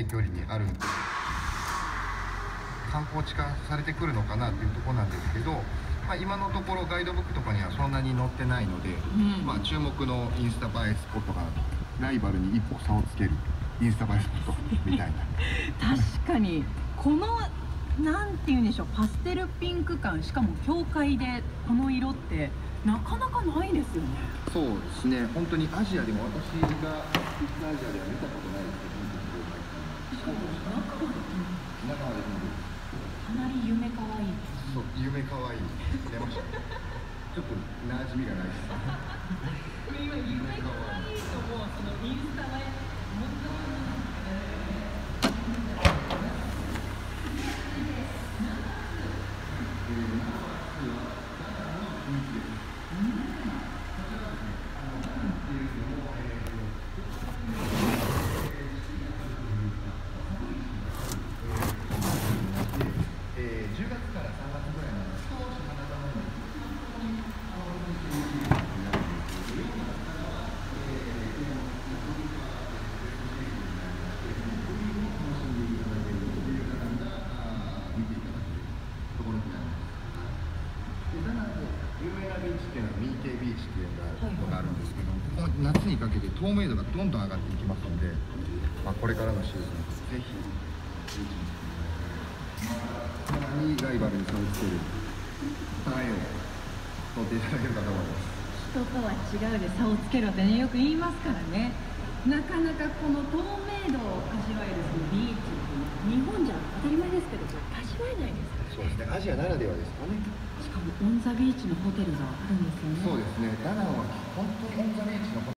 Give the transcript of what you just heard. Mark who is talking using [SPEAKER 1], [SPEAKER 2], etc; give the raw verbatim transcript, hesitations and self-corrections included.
[SPEAKER 1] い距離にあるんで、観光地化されてくるのかなっていうところなんですけど、まあ、今のところガイドブックとかにはそんなに載ってないので、うん、まあ、注目のインスタ映えスポットがライバルに一歩差をつけるインスタ映えスポットみたいな
[SPEAKER 2] 確かにこのなんていうんでしょう、パステルピンク感、しかも教会でこの色ってなかなかないですよね。
[SPEAKER 1] そうですね、本当にアジアでも私がイーストアジアでは見たことないですけど、しかも中まで中まで
[SPEAKER 2] かなり夢かわいい。
[SPEAKER 1] そう、夢かわいい出ましたちょっと馴染みがないです
[SPEAKER 2] 今夢かわいいともそのインスタ映え本当に
[SPEAKER 1] 有名なビーチっていうのはミーケービーチっていうのがあるんですけど、この夏にかけて透明度がどんどん上がっていきますので、まあ、これからのシーズンぜひビーチにさらにライバルに差をつけるターンを取っていただけるかと思います。
[SPEAKER 2] 人とは違うで差をつけろってね、よく言いますからね。なかなかこの透明度を味わえるそのビーチって日本じゃ当たり前ですけど味わえないですからね。
[SPEAKER 1] そうですね、アジアならではですかね。
[SPEAKER 2] しかもオンザビーチのホテルがあるんですよね。
[SPEAKER 1] そうですね、ダナンは本当にオンザビーチのホテル